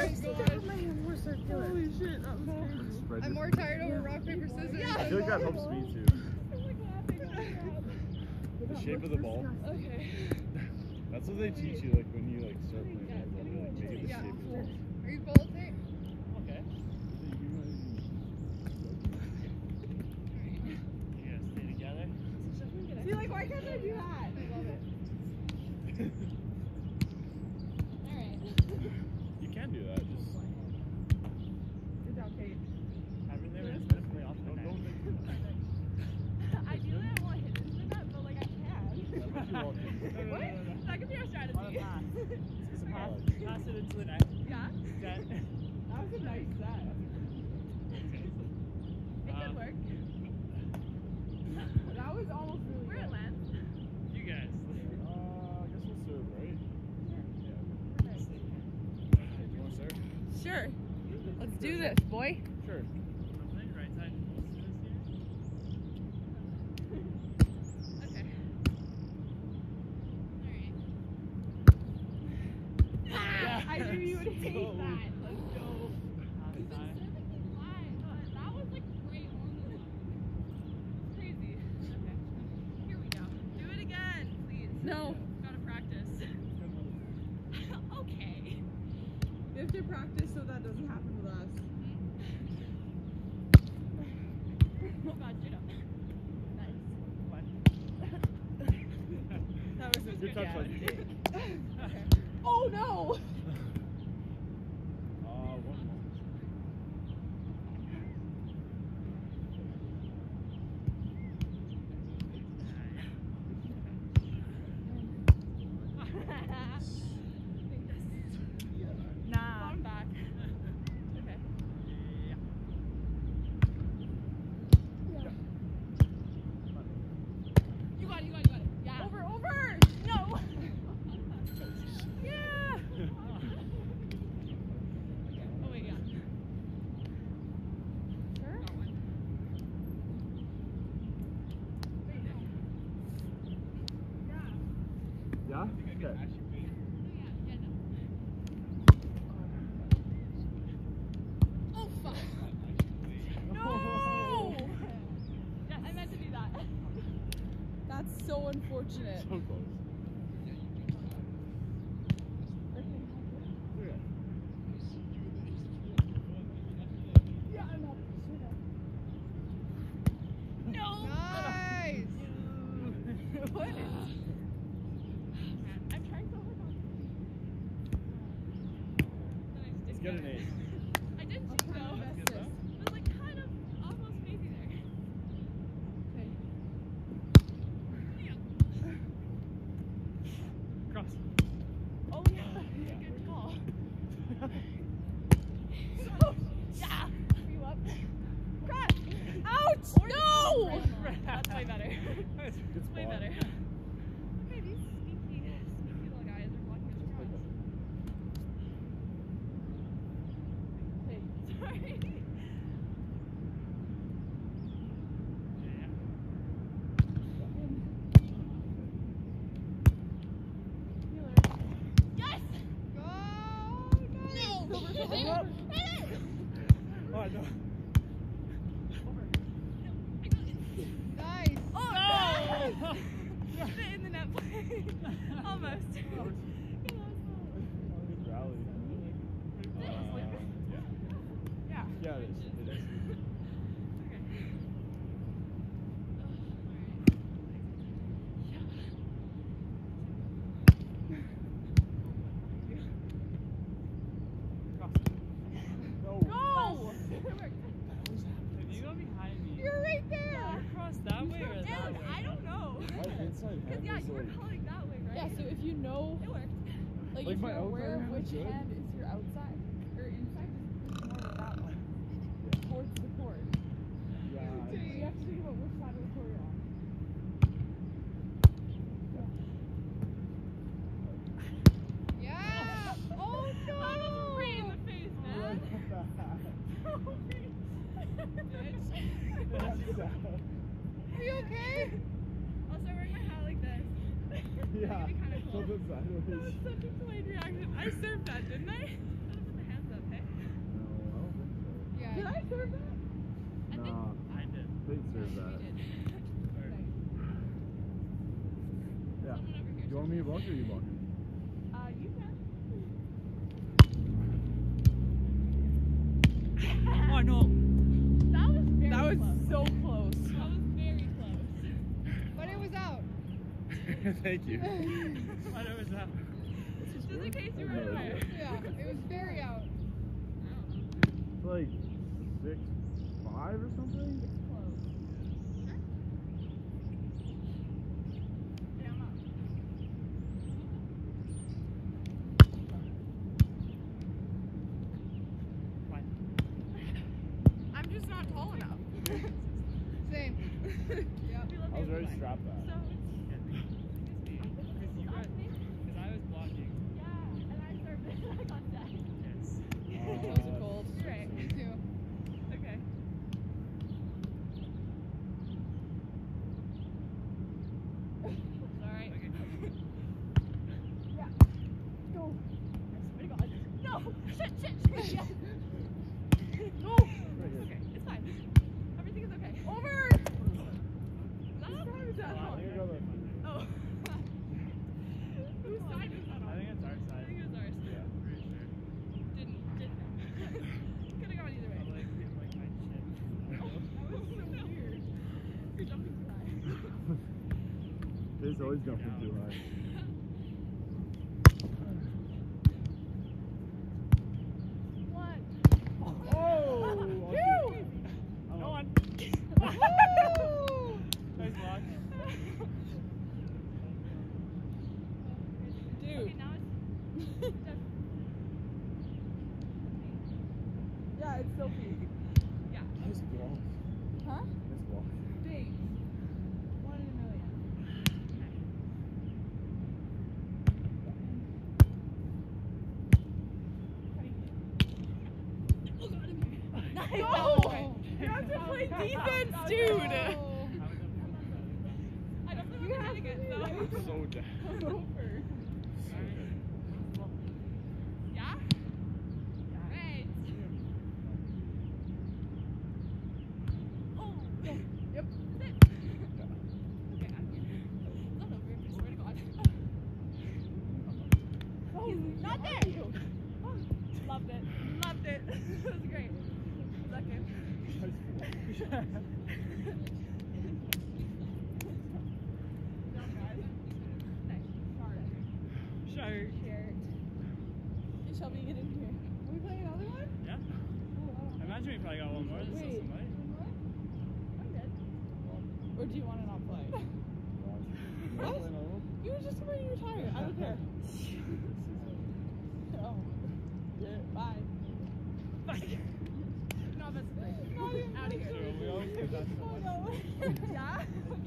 Holy shit, that was crazy. I'm more tired over rock, paper, scissors. Yeah. I feel like that helps me too. The shape of the ball. Okay. That's what they teach you, like when you like start playing volleyball. They like make it the shape of the ball. Are you both there? Okay. You guys stay together? See, like, why can't I do that? I love it. Alright. You can do that. Just Good job, Kate. I've been there, it's definitely off the net. Ideally, I want hit into that, but like I can. what you want to. What? That could be our strategy. On a pass. Pass it into the net. Yeah. Set. That was a nice set. It could work. That was almost really Where good. it lands. You guys. I guess we'll serve, right? Yeah. Do you want to serve? Sure. Let's do this, boy. Sure. Right side. Okay. I knew you would hate that. Let's go. You've been perfectly fine, but that was like great on the line. Crazy. Okay. Here we go. Do it again, please. No. Gotta practice. Okay. We have to practice so that doesn't happen with us. Oh god, shoot up. Nice. That was a Good touch, Lucky. Okay. Oh no! One more. Nah. Bottom back. Okay. You got it, you got it, you got it. Yeah. Over. No! Yeah. Oh wait, yeah. Sure. Got one. Yeah? Okay. Yeah, no. Oh fuck! No! Yes, I meant to do that. That's so unfortunate. So close. No! Nice! What? I'm trying so hard not to. Let's get an ace. I did cheat though. It was like kind of almost maybe there. Cross. Oh yeah, good call. Yeah. You up? Cross. Ouch! No! That's way better. Good Way spot. better. Okay, these sneaky little guys are blocking his cross. Sorry. Yes! Go! No! Nice! Hit it! Oh, I know. Nice! Oh! Fit in the net play. Almost. Good rally. Yeah. Yeah, it is. It is. No. Go! You go behind me. You're right there. You cross that way or that Dude, way? I don't know. My inside Cause hand yeah, is you were like... calling that way, right? Yeah, so if you know, It worked. like, Like if my you're aware outside of hand which is good. hand is your outside or inside, just push more with that one. Towards the court. Yeah. So you have to think about which side of the court you're on. Yeah! Oh no! That was right in the face, man. Are you okay? I'll start wearing my hat like this. Yeah. That'd be kinda cool. Tilt it sideways. That was such a delayed reaction. I served that, didn't I? I should have put the hands up. deserve that. Yeah. Someone over here. Do you want me to block or you block? You can. Oh no. That was very That was close. so close. That was very close. But it was out. Thank you. What was that? Just in case you I were have no aware. idea. Yeah, it was very out. It's like 6'5" or something? It's close. Sure. Okay, I'm up. Fine. I'm just not tall enough. Same. Yep. We love I was you. ready to strap that. So Because you guys, because I was blocking. yeah, and I served it. I got that. Yes. My toes are cold. You're right. Me too. Okay. It's alright. Okay. Yeah. Go. I swear to God. No! Shit, shit, shit. No! It's okay. It's fine. Everything is okay. Over! Stop. I think I got a- Oh. Whose side is that on? I think it's our I side. think it was ours. Yeah. Pretty sure. Didn't Could have gone either way. I like my chin. That was so weird. You're jumping too high. It's always jumping too high. One. Oh! Two. No one. Woo! Nice block. Dude. Okay, now it's just, Yeah, it's still peak. yeah. Nice block. Huh? Nice block. Thanks. 1 in a million. Nice. Go! You have to play defense, dude. I definitely You wasn't have hitting to it, be so. ready. So dead. Over. Yeah? Right. Oh. Yep. That's it. Okay, I'm here. It's not over, I swear to God. He's not there. Oh, loved it. Loved it. It was great. Was that good? Nice. Shark. Hey, Shelby, get in here. Are we playing another one? Yeah. Oh, I imagine we probably got one more. There's still Wait. some light. I'm good. Or do you want to not play? What? You were just ready to retire. I don't care. Oh. Yeah, bye. No, that's great. No, you're Out of here. So we always do that so much. Oh, no. Yeah?